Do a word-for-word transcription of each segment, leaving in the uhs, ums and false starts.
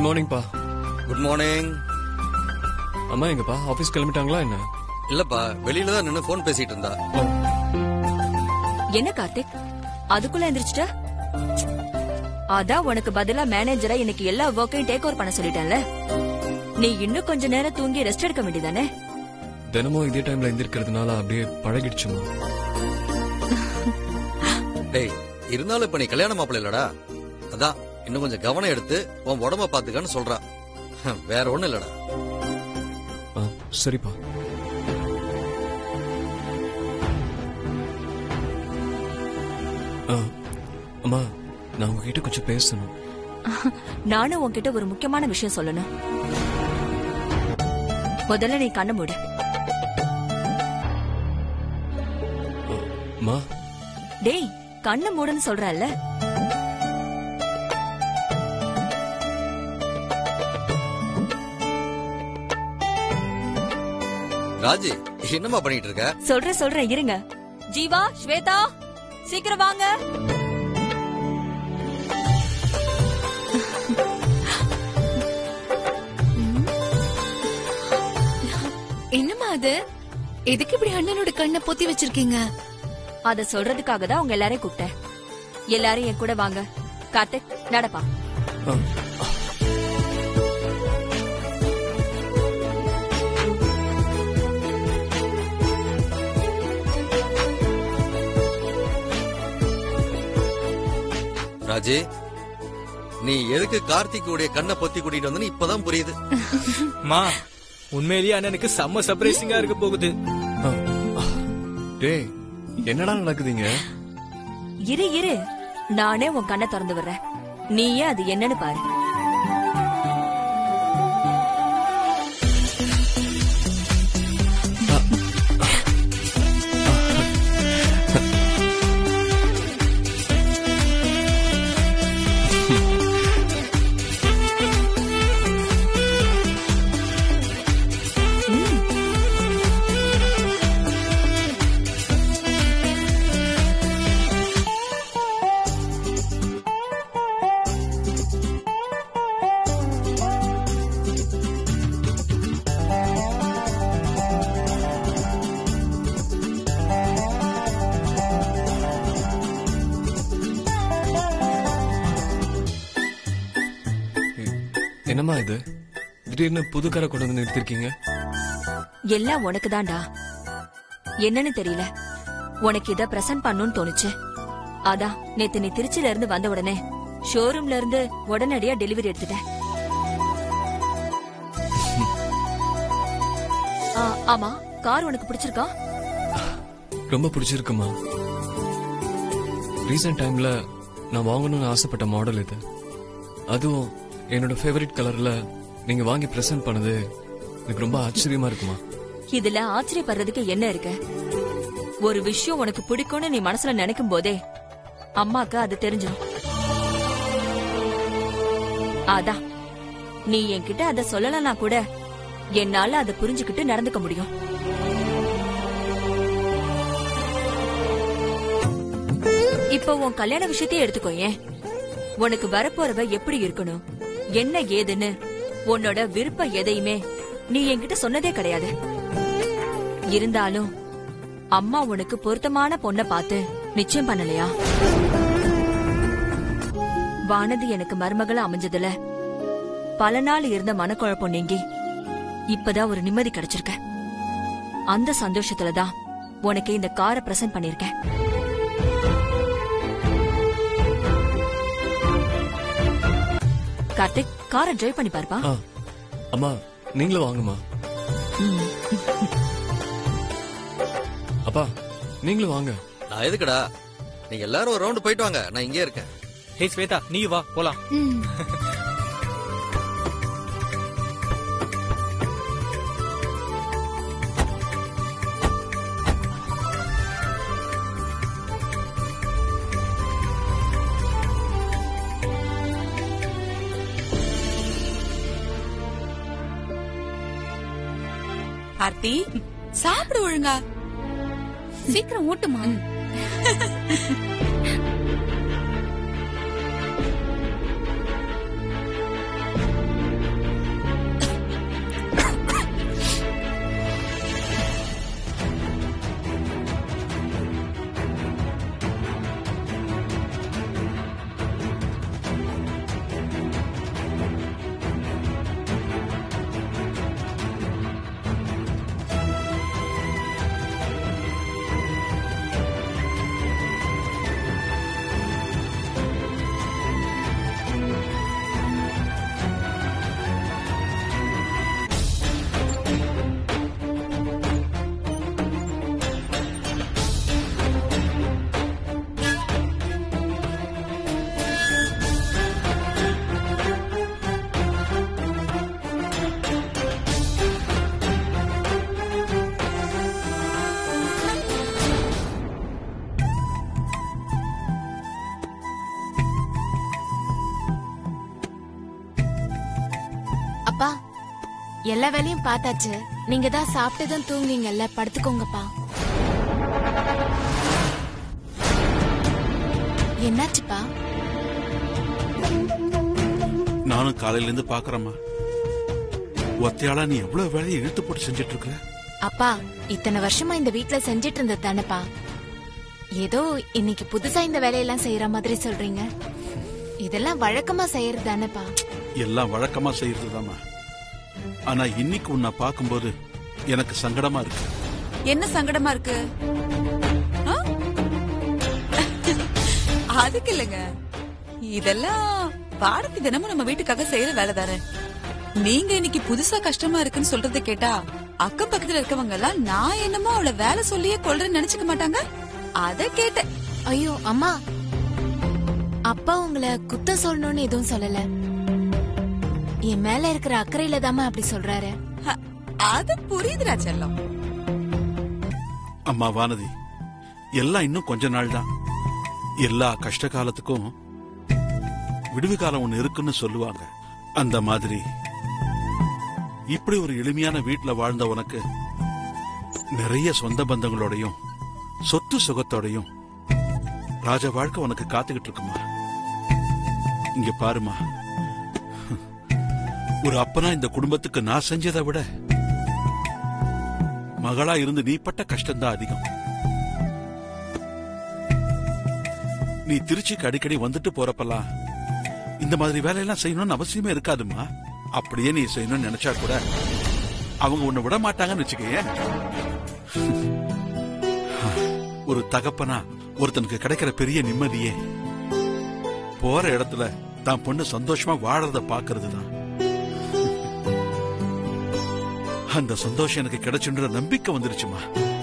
Good morning பா. Good morning. அம்மா எங்கப்பா? ஆபீஸ் கிளம்பிட்டாங்களா என்ன? இல்லப்பா, வெளியில தான் நின்னு போன் பேசிட்டு இருந்தா. என்ன கார்த்திக், அதுக்குள்ள எந்திரிச்சிட்ட? அதான் உனக்கு பதிலா மேனேஜரா இன்னைக்கு எல்லா ஒர்க்கையும் டேக் ஓவர் பண்ண சொல்லிட்டேன்ல. நீ இன்னும் கொஞ்ச நேரம் தூங்கி ரெஸ்ட் எடுக்க வேண்டியதானே? தினமும் இதே டைம்ல எந்திரிக்கிறதுனால அப்படியே பழகிடுச்சுமா. டேய், இருந்தாலும் இப்ப நீ கல்யாண மாப்பிள்ள இல்லடா. அதான் இன்னும் கொஞ்சம் கவனம் எடுத்து உன் உடம்ப பாத்துக்கான்னு சொல்றா. வேற ஒண்ணும் இல்லடா. சரிப்பா. அம்மா, நான் உங்ககிட்ட கொஞ்சம் பேசணும். நானும் உன்கிட்ட ஒரு முக்கியமான விஷயம் சொல்லணும். முதல்ல நீ கண்ண மூடு. அம்மா. டேய், கண்ண மூடுன்னு சொல்றல்ல. ராஜி, என்னமா பண்ணிட்டு இருக்க? சொல்றேன் சொல்றேன் இருங்க. ஜீவா, ஸ்வேதா, சீக்கிரம் வாங்க. என்னமா அது? எதுக்கு இப்படி அண்ணனோட கண்ணை பொத்தி வச்சிருக்கீங்க? அத சொல்றதுக்காக தான் உங்க எல்லாரையும் கூப்பிட்டேன். எல்லாரும் என் கூட வாங்க. கார்த்திக், நடப்பா. ராஜி, நீ எதுக்கு கார்த்திக்குடைய கண்ணை பொத்தி கூட்டிட்டு வந்து இப்பதான் புரியுது. மா, உண்மையிலேயே அண்ணனுக்கு செம்ம சர்ப்ரைசிங்கா இருக்க போகுது. டேய், என்னடா நடக்குதுங்க? இரு இரு, நானே உன் கண்ணை திறந்து விடுறேன். நீயே அது என்னன்னு பாரு. என்னம்மா இது? திடீர்னு புது காரை கொண்டு வந்து நிறுத்திருக்கீங்க. எல்லாம் உனக்கு தான்டா. என்னன்னு தெரியல, உனக்கு இத பிரசன்ட் பண்ணணும்னு தோணுச்சு. அதான் நேத்து நீ திருச்சியில இருந்து வந்த உடனே ஷோரூம்ல இருந்து உடனடியா டெலிவரி எடுத்துட்டேன். ஆமா, கார் உனக்கு பிடிச்சிருக்கா? ரொம்ப பிடிச்சிருக்குமா. ரீசன்ட் டைம்ல நான் வாங்கணும்னு ஆசைப்பட்ட மாடல் இது. அதுவும் என்னோட ஃபேவரட் கலர்ல நீங்க வாங்கி பிரசன்ட் பண்ணது எனக்கு ரொம்ப ஆச்சரியமா இருக்குமா. இதுல ஆச்சரியப்படுறதுக்கு என்ன இருக்கு? ஒரு விஷயம் உனக்கு பிடிக்கும்னு நீ மனசுல நினைக்கும் போதே அம்மாக்கு அது தெரிஞ்சிடும். அதான் நீ என்கிட்ட அத சொல்லலனா கூட என்னால அதை புரிஞ்சுக்கிட்டு நடந்துக்க முடியும். இப்ப உன் கல்யாண விஷயத்தையே எடுத்துக்கோயேன். உனக்கு வரப்போறவ எப்படி இருக்கணும், என்ன ஏதுன்னு உன்னோட விருப்பம் எதையுமே நீ என்கிட்ட சொன்னதே கிடையாது. இருந்தாலும் அம்மா உனக்கு பொருத்தமான பொண்ணை பார்த்து நிச்சயம் பண்ணலையா? வானதி எனக்கு மருமகளா அமைஞ்சதுல பல நாள் இருந்த மனக்குழப்பம் நீங்கி இப்பதான் ஒரு நிம்மதி கிடைச்சிருக்க. அந்த சந்தோஷத்துலதான் உனக்கு இந்த காரை பிரசன்ட் பண்ணிருக்கேன். கார்த்திக், காரை டிரைவ் பண்ணி பாருப்பா. அம்மா, நீங்களும் வாங்கம்மா. அப்பா, நீங்களும் வாங்க. நான் எதுக்குடா? நீங்க எல்லாரும் ஒரு ரவுண்ட் போயிட்டு வாங்க, நான் இங்கே இருக்கேன். ஹே ஸ்வேதா, நீ வா போலாம். ஆர்த்தி, சாப்பிடு ஒழுங்கா. சீக்கிரம் ஊட்டுமா. எல்லா வேலையும் பார்த்தாச்சு. நீங்க தான் சாப்பிட்டதும் தூங்குவீங்கல்ல, படுத்துக்கோங்கப்பா. என்னாச்சுப்பா? நானும் காலையில இருந்து பாக்குறேம்மா. ஒத்தையாளா நீ எவ்வளவு வேலையை இழுத்து போட்டு செஞ்சிட்டு இருக்க? அப்பா, இத்தனை வருஷமா இந்த வீட்ல செஞ்சிட்டு இருந்தது தானேப்பா. ஏதோ இன்னைக்கு புதுசா இந்த வேலையெல்லாம் செய்யற மாதிரி சொல்றீங்க. இதெல்லாம் வழக்கமா செய்யறது தானேப்பா. எல்லாம் வழக்கமா செய்யறதுதாம்மா. ஆனா இன்னைக்கு உன்னை பார்க்கும்போது எனக்கு சங்கடமா இருக்கு. என்ன சங்கடமா இருக்கு? ஆ? அதுக்கு இல்லங்க, இதெல்லாம் பாரதி தினமும் நம்ம வீட்டுக்காக செய்யற வேலை தானே. நீங்க இன்னைக்கு புதுசா கஷ்டமா இருக்குன்னு சொல்றதை கேட்டா அக்கம் பக்கத்துல இருக்கவங்க எல்லாம் நான் என்னமோ அவளை வேலை சொல்லியே கொள்றேன்னு நினைச்சுக்க மாட்டாங்க. அத கேட்டேன். ஐயோ அம்மா, அப்பா உங்களை குத்தம் சொல்லணும்னு எதுவும் சொல்லல. என் மேல இருக்கிற அக்கறையில தாமா அப்படி சொல்றாரு. அ- அது புரியுதுடா செல்லம். அம்மா வானதி, எல்லாம் இன்னும் கொஞ்ச நாள் தான். எல்லா கஷ்ட காலத்துக்கும் விடுவி காலம் ஒண்ணு இருக்குன்னு சொல்லுவாங்க. அந்த மாதிரி இப்படி ஒரு எளிமையான வீட்டுல வாழ்ந்த உனக்கு நிறைய சொந்த பந்தங்களோடையும் சொத்து சுகத்தோடையும் ராஜ வாழ்க்கை உனக்கு காத்துக்கிட்டு இருக்குமா. இங்க பாருமா, ஒரு அப்பனா இந்த குடும்பத்துக்கு நான் செஞ்சதை விட மகளா இருந்து நீ பட்ட கஷ்டம்தான் அதிகம். நீ திருச்சிக்கு அடிக்கடி வந்துட்டு போறப்பெல்லாம் இந்த மாதிரி வேலையெல்லாம் செய்யணும்னு அவசியமே இருக்காதுமா. அப்படியே நீ செய்யணும்னு நினைச்சா கூட அவங்க உன்னை விட மாட்டாங்கன்னு வச்சுக்கேன். ஒரு தகப்பனா ஒருத்தனுக்கு கிடைக்கிற பெரிய நிம்மதியே போற இடத்துல தான் பொண்ணு சந்தோஷமா வாழறத பாக்குறதுதான். அந்த சந்தோஷம் எனக்கு கிடைச்சுன்ற நம்பிக்கை வந்துருச்சுமா.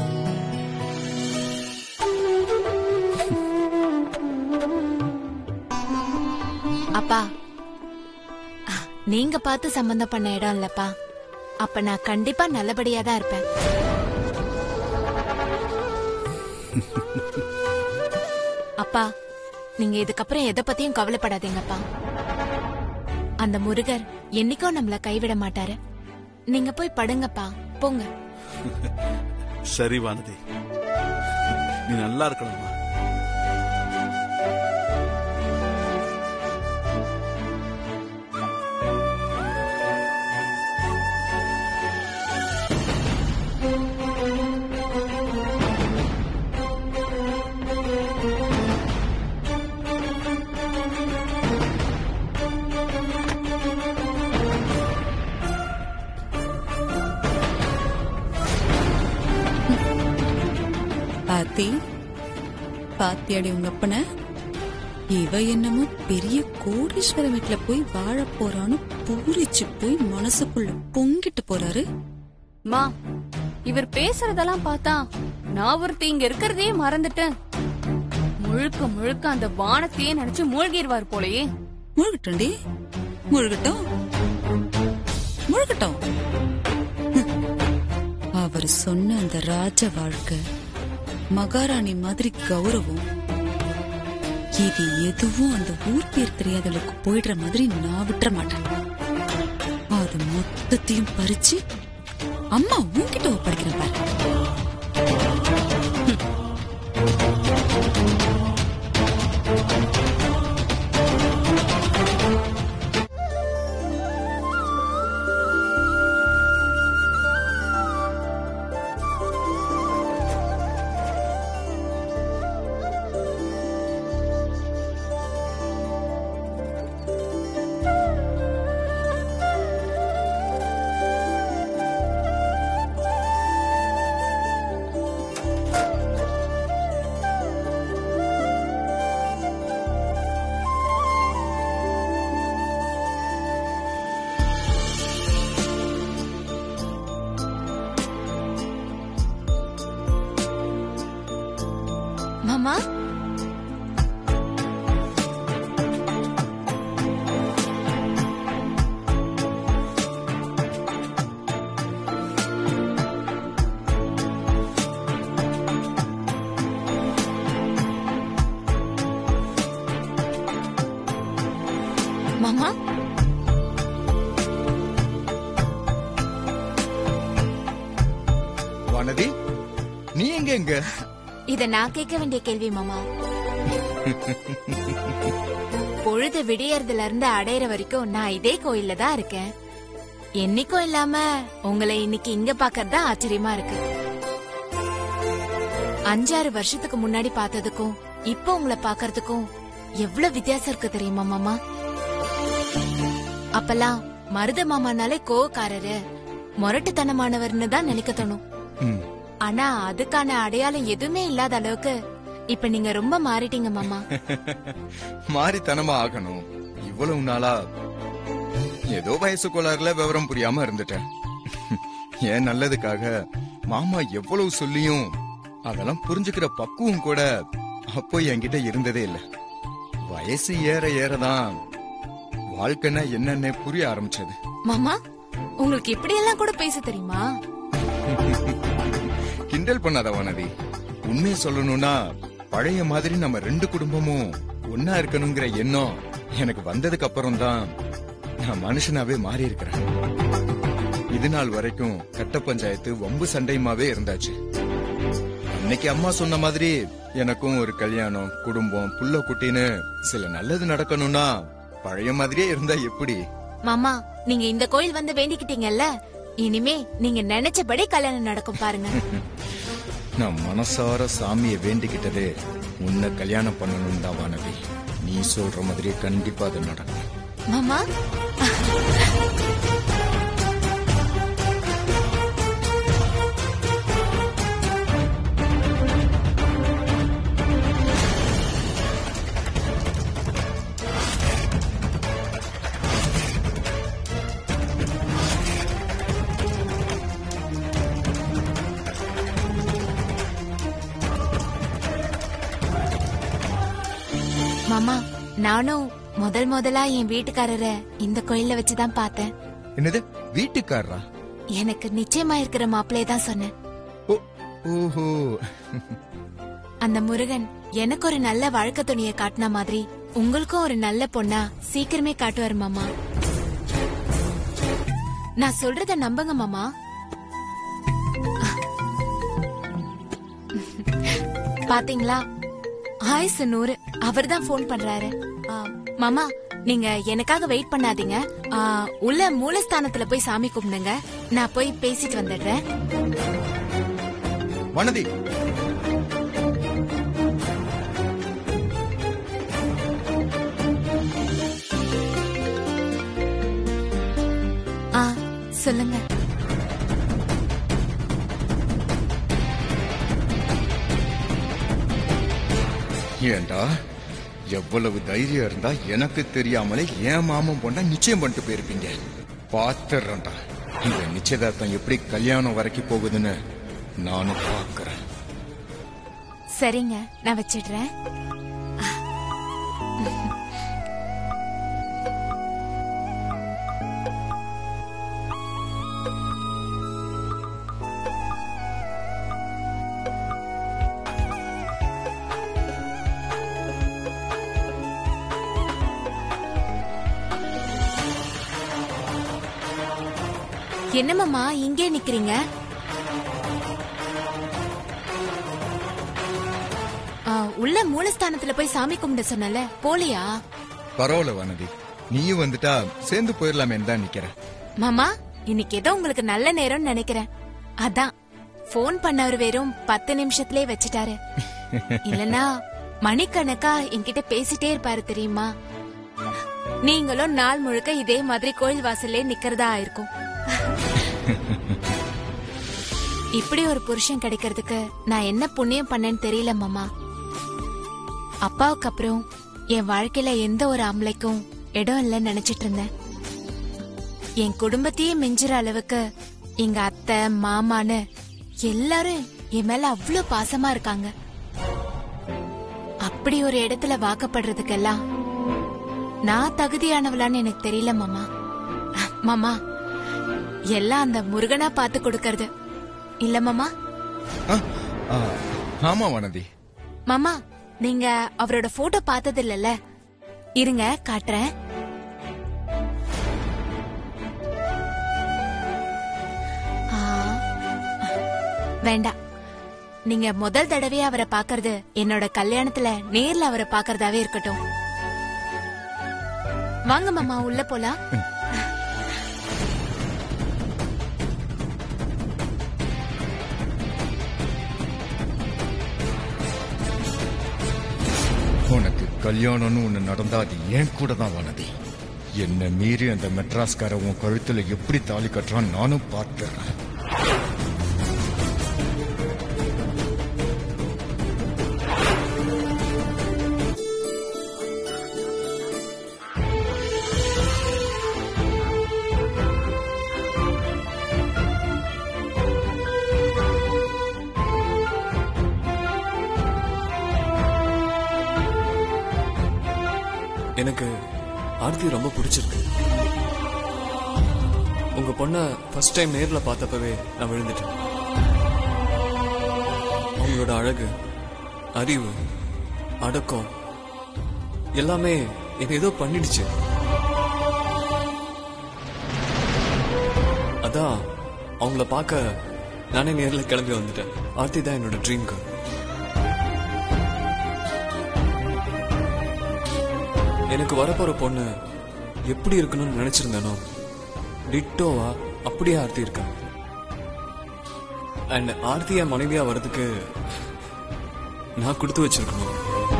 அப்பா, நீங்க பார்த்து சம்பந்தம் பண்ண இடம் இல்லப்பா. அப்ப நான் கண்டிப்பா நல்லபடியா தான் இருப்பேன். அப்பா, நீங்க இதுக்கப்புறம் எதை பத்தியும் கவலைப்படாதீங்கப்பா. அந்த முருகர் என்னைக்கும் நம்மள கைவிட மாட்டாரு. நீங்க போய் படுங்கப்பா, போங்க. சரி வானதி, நீ நல்லா இருக்கணுமா. பாத்தி பாத்தியாடி உங்க அப்பன, இவ என்னமோ பெரிய கோடீஸ்வர வீட்டுல போய் வாழ போறான்னு பூரிச்சு போய் மனசுக்குள்ள பொங்கிட்டு போறாரு. மா, இவர் பேசுறதெல்லாம் பார்த்தா நான் ஒருத்தி இங்க இருக்கிறதே மறந்துட்டேன். முழுக்க முழுக்க அந்த வானத்தையே நினைச்சு மூழ்கிடுவார் போலயே. முழுகட்டோண்டி, முழுகட்டும் முழுகட்டும். அவர் சொன்ன அந்த ராஜ வாழ்க்கை, மகாராணி மாதிரி கௌரவம், இது எதுவும் அந்த ஊர் பேர் தெரியாதவளுக்கு போயிடுற மாதிரி நான் விட்டுற மாட்டேன். அது மொத்தத்தையும் பறிச்சு அம்மா உன்கிட்ட ஒப்படைக்கிறேன் பாரு. மாமா, மாமா, நீ எங்க எங்க இத நான் கேட்க வேண்டிய கேள்வி மாமா. பொழுது விடியறதுல இருந்து அடையிற வரைக்கும் நான் இதே கோயில்ல தான் இருக்கேன். என்னைக்கும் இல்லாம உங்களை இன்னைக்கு இங்க பாக்கறதா ஆச்சரியமா இருக்கு. அஞ்சாறு வருஷத்துக்கு முன்னாடி பார்த்ததுக்கும் இப்ப உங்களை பாக்கறதுக்கும் எவ்வளவு வித்தியாசம் இருக்கு தெரியுமா மாமா? அப்பெல்லாம் மருத மாமானாலே கோவக்காரரு, முரட்டுத்தனமானவர்னு தான் நினைக்க தோணும். ஆனா அதுக்கான அடையாளம் எதுவுமே இல்லாத அளவுக்கு இப்ப நீங்க ரொம்ப மாறிட்டீங்க மாமா. மாறித்தனமா ஆகணும். இவ்வளவு நாளா ஏதோ வயசு கோளாறுல விவரம் புரியாம இருந்துட்டேன். ஏன் நல்லதுக்காக மாமா எவ்வளவு சொல்லியும் அதெல்லாம் புரிஞ்சுக்கிற பக்குவம் கூட அப்போ என்கிட்ட இருந்ததே இல்ல. வயசு ஏற ஏறதான் வாழ்க்கைன்னா என்னன்னு புரிய ஆரம்பிச்சது. மாமா, உங்களுக்கு இப்படி எல்லாம் கூட பேச தெரியுமா? கிண்டல் பண்ணாத வானதி. உண்மையை சொல்லணும்னா பழைய மாதிரி நம்ம ரெண்டு குடும்பமும் ஒன்னா இருக்கணுங்கிற எண்ணம் எனக்கு வந்ததுக்கு அப்புறம் தான் நான் மனுஷனாவே மாறி இருக்கிறேன். இது நாள் வரைக்கும் கட்ட பஞ்சாயத்து வம்பு சண்டையுமாவே இருந்தாச்சு. அன்னைக்கு அம்மா சொன்ன மாதிரி எனக்கும் ஒரு கல்யாணம், குடும்பம், புள்ள குட்டின்னு சில நல்லது நடக்கணும்னா பழைய மாதிரியே இருந்தா எப்படி? மாமா, நீங்க இந்த கோயில் வந்து வேண்டிக்கிட்டீங்கல்ல, இனிமே நீங்க நினைச்சபடி கல்யாணம் நடக்கும் பாருங்க. நான் மனசார சாமியை வேண்டிக்கிட்டதே உன்னை கல்யாணம் பண்ணணும் தான் வானதி. நீ சொல்ற மாதிரி கண்டிப்பா அது நடக்கும். மாமா, மாமா, நானும் முதல் முதலா என் வீட்டுக்காரரை இந்த கோயில்ல வச்சுதான் பார்த்தேன். என்னது வீட்டுக்காரரா? எனக்கு நிச்சயமா இருக்கிற மாப்பிள்ளைய தான் சொன்னேன். ஓஹோ. அந்த முருகன் எனக்கு ஒரு நல்ல வாழ்க்கை துணியை காட்டின மாதிரி உங்களுக்கும் ஒரு நல்ல பொண்ணா சீக்கிரமே காட்டுவாரு மாமா. நான் சொல்றத நம்புங்க மாமா. பாத்தீங்களா, ஆயுசு நூறு. அவர்தான் போன் பண்றாரு. மாமா, நீங்க எனக்காக வெயிட் பண்ணாதீங்க. உள்ள மூலஸ்தானத்துல போய் சாமி கும்பிடுங்க. நான் போய் பேசிட்டு வந்துடுறேன். வானதி, ஆ சொல்லுங்க. ஏண்டா எவ்வளவு தைரியம் இருந்தா எனக்கு தெரியாமலே ஏன் மாமன் பொண்ணா நிச்சயம் பண்ணிட்டு போயிருப்பீங்க. பாத்துறேன்டா இந்த நிச்சயதார்த்தம் எப்படி கல்யாணம் வரைக்கும் போகுதுன்னு நானும் பாக்குறேன். சரிங்க, நான் வச்சிடுறேன். என்னமாமா இங்கே நிக்கிறீங்க? உள்ள மூலஸ்தானத்துல போய் சாமி கும்பிட சொன்னல, போலியா? பரவாயில்ல வானதி, நீயும் வந்துட்டா சேர்ந்து போயிடலாமேன்னு தான் நிக்கிறேன். மாமா, இன்னைக்கு ஏதோ உங்களுக்கு நல்ல நேரம் நினைக்கிறேன். அதான் போன் பண்ணவர் வெறும் பத்து நிமிஷத்திலே வச்சுட்டாரு. இல்லனா மணிக்கணக்கா என்கிட்ட பேசிட்டே இருப்பாரு தெரியுமா? நீங்களும் நாள் முழுக்க இதே மாதிரி கோயில் வாசல்லே நிக்கிறதா ஆயிருக்கும். இப்படி ஒரு புருஷன் கிடைக்கிறதுக்கு நான் என்ன புண்ணியம் பண்ணேன்னு தெரியல மாமா. அப்பாவுக்கு அப்புறம் என் வாழ்க்கையில எந்த ஒரு ஆம்பளைக்கும் இடம் இல்லைன்னு நினைச்சிட்டு இருந்தேன். என் குடும்பத்தையே மிஞ்சுற அளவுக்கு எங்க அத்தை மாமான்னு எல்லாரும் என் மேல அவ்வளவு பாசமா இருக்காங்க. அப்படி ஒரு இடத்துல வாக்கப்படுறதுக்கெல்லாம் நான் தகுதியானவளான்னு எனக்கு தெரியல மாமா. மாமா, எல்லாம் அந்த முருகனா பாத்து கொடுக்கறது இல்ல மாமா? ஆமா வானதி. மாமா, நீங்க அவரோட போட்டோ பார்த்தது இல்லல்ல? இருங்க காட்டுறேன். வேண்டாம், நீங்க முதல் தடவையா அவரை பாக்குறது என்னோட கல்யாணத்துல நேர்ல அவரை பாக்குறதாவே இருக்கட்டும். வாங்க மாமா, உள்ள போலாம். உனக்கு கல்யாணம்னு ஒண்ணு நடந்தா அது ஏன் கூட தான் வானதி. என்ன மீறி அந்த மெட்ராஸ்கார உன் கழுத்துல எப்படி தாலி கட்டுறான் நானும் பார்த்துறேன். எனக்கு ஆர்த்தி ரொம்ப பிடிச்சிருக்கு. உங்க பொண்ண ஃபர்ஸ்ட் டைம் நேர்ல பார்த்தப்பவே நான் விழுந்துட்டேன். அவங்களோட அழகு, அறிவு, அடக்கம் எல்லாமே என்ன ஏதோ பண்ணிடுச்சு. அதான் அவங்கள பார்க்க நானே நேர்ல கிளம்பி வந்துட்டேன். ஆர்த்தி தான் என்னோட ட்ரீம் கேர்ள். எனக்கு வரப்போற பொண்ணு எப்படி இருக்கணும்னு நினைச்சிருந்தேனோ டிட்டோவா அப்படியே ஆர்த்தி இருக்கா. அண்ட் ஆர்த்தியா மனைவியா வர்றதுக்கு நான் கொடுத்து வச்சிருக்கணும்.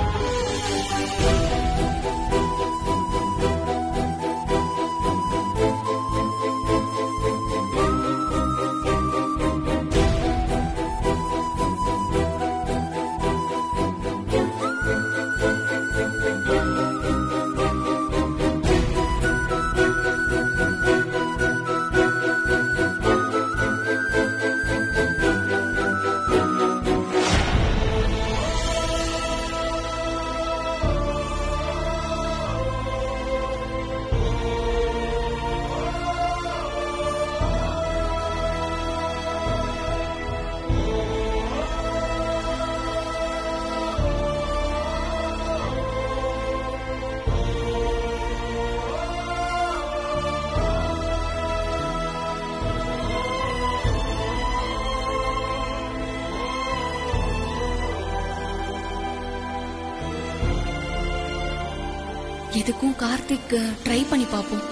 எதுக்கும் கார்த்திக் ட்ரை பண்ணி பாப்போம்.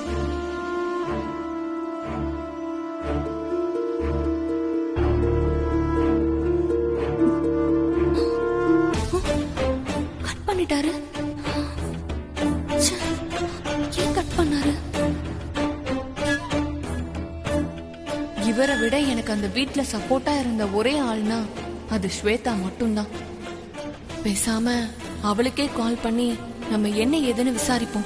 கட் பண்ணிட்டாரு. ஏன் கட் பண்ணாரு? இவரை விட எனக்கு அந்த வீட்ல சப்போர்ட்டா இருந்த ஒரே ஆள்னா அது ஸ்வேதா மட்டும்தான். பேசாம அவளுக்கே கால் பண்ணி நம்ம என்ன ஏதுன்னு விசாரிப்போம்.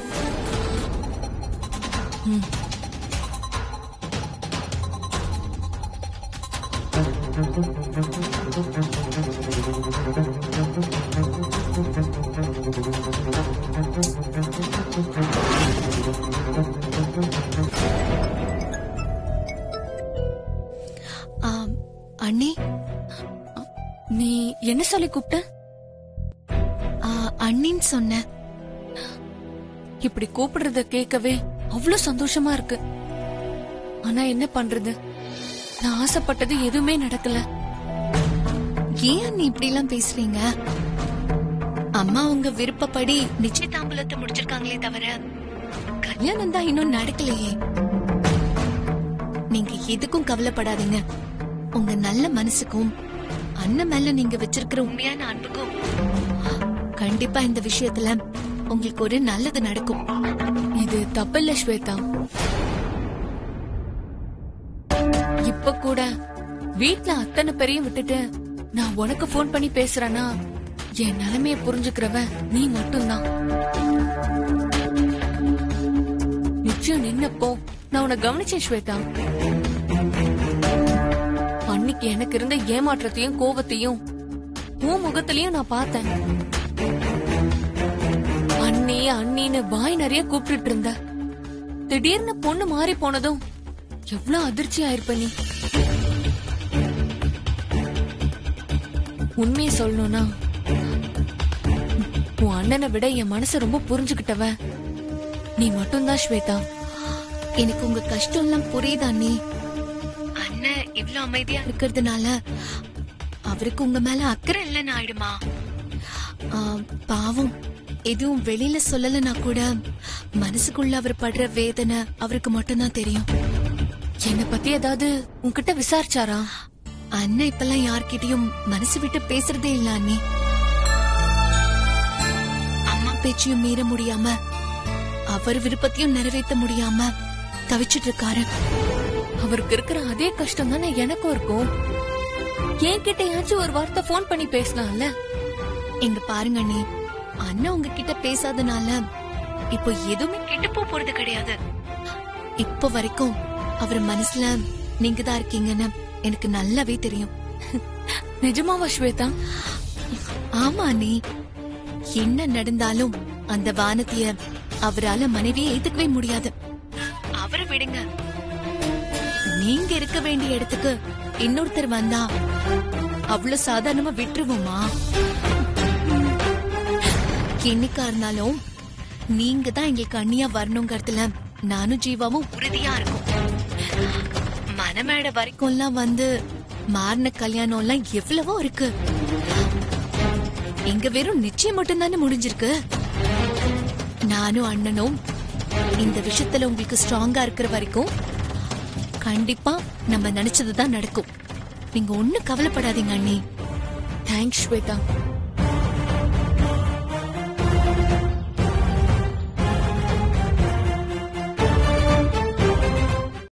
அண்ணி, நீ என்ன சொல்லி கூப்பிட்ட? அண்ணின்னு சொன்ன. இப்படி கூப்பிடுறத கேட்கவே அவ்வளவு சந்தோஷமா இருக்கு. ஆனா என்ன பண்றது, நான் ஆசைப்பட்டது எதுவுமே நடக்கல. ஏன் நீ இப்படி எல்லாம் பேசுறீங்க? அம்மா உங்க விருப்பப்படி நிச்சயதாம்பலத்தை முடிச்சிருக்காங்களே தவிர கல்யாணம் தான் இன்னும் நடக்கலையே. நீங்க எதுக்கும் கவலைப்படாதீங்க. உங்க நல்ல மனசுக்கும் அண்ணன் மேல நீங்க வச்சிருக்கிற உண்மையான அன்புக்கும் கண்டிப்பா இந்த விஷயத்துல உங்களுக்கு ஒரு நல்லது நடக்கும். இது தப்பில்ல ஸ்வேதா. இப்ப கூட வீட்ல அத்தனை பேரையும் விட்டுட்டு நான் உனக்கு போன் பண்ணி பேசுறேன்னா என் நிலைமைய புரிஞ்சுக்கிறவ நீ மட்டும்தான். நிச்சயம் நின்னப்போ நான் உன்னை கவனிச்சேன் ஸ்வேதா. அன்னைக்கு எனக்கு இருந்த ஏமாற்றத்தையும் கோவத்தையும் உன் முகத்திலையும் நான் பார்த்தேன். அண்ணி அண்ணின்னு வாய் நிறைய கூப்பிட்டு இருந்த. திடீர்னு பொண்ணு மாறி போனதும் எவ்வளவு அதிர்ச்சி ஆயிருப்ப நீ. உண்மையை சொல்லணும்னா உன் அண்ணனை விட என் மனசை ரொம்ப புரிஞ்சுக்கிட்டவ நீ மட்டும்தான் ஸ்வேதா. எனக்கு உங்க கஷ்டம் எல்லாம் புரியுதா அண்ணி. அண்ணன் இவ்வளவு அமைதியா இருக்கிறதுனால அவருக்கு உங்க மேல அக்கறை இல்லைன்னு ஆயிடுமா? ஆ, பாவம் எதுவும் வெளியில சொல்லலனா கூட மனசுக்குள்ள அவர் படுற வேதனை அவருக்கு மட்டும்தான் தெரியும். என்னை பத்தி ஏதாவது உன்கிட்ட விசாரிச்சாரா? அண்ணன் இப்பெல்லாம் யார்கிட்டயும் மனசு விட்டு பேசுறதே இல்ல அண்ணி. அம்மா பேச்சையும் மீற முடியாம அவர் விருப்பத்தையும் நிறைவேற்ற முடியாம தவிச்சிட்டு இருக்காரு. அவருக்கு இருக்கிற அதே கஷ்டம் தானே எனக்கும் இருக்கும். என்கிட்டயாச்சும் ஒரு வார்த்தை போன் பண்ணி பேசலாம்ல. இங்க பாருங்க அண்ணி, அண்ணன் உங்ககிட்ட பேசாதனால இப்போ எதுவுமே கெட்டு போறது கிடையாது. இப்போ வரைக்கும் அவர் மனசுல நீங்க தான் இருக்கீங்கன்னு எனக்கு நல்லாவே தெரியும். நிஜமாவா ஸ்வேதா? ஆமா அண்ணி, என்ன நடந்தாலும் அந்த வானத்திய அவரால மனைவியை ஏத்துக்கவே முடியாது. அவரை விடுங்க, நீங்க இருக்க வேண்டிய இடத்துக்கு இன்னொருத்தர் வந்தா அவ்வளவு சாதாரணமா விட்டுருவோமா? என்னைக்கா இருந்தாலும் நீங்க தான் எங்களுக்கு அண்ணியா வரணுங்கிறதுல நானும் ஜீவாவும் உறுதியா இருக்கும். மனமேட வரைக்கும் எல்லாம் வந்து மாறின கல்யாணம் எல்லாம் எவ்வளவோ இருக்கு. இங்க வெறும் நிச்சயம் மட்டும் தானே முடிஞ்சிருக்கு. நானும் அண்ணனும் இந்த விஷயத்துல உங்களுக்கு ஸ்ட்ராங்கா இருக்கிற வரைக்கும் கண்டிப்பா நம்ம நினைச்சதுதான் நடக்கும். நீங்க ஒண்ணு கவலைப்படாதீங்க அண்ணி. தேங்க்ஸ் ஸ்வேதா.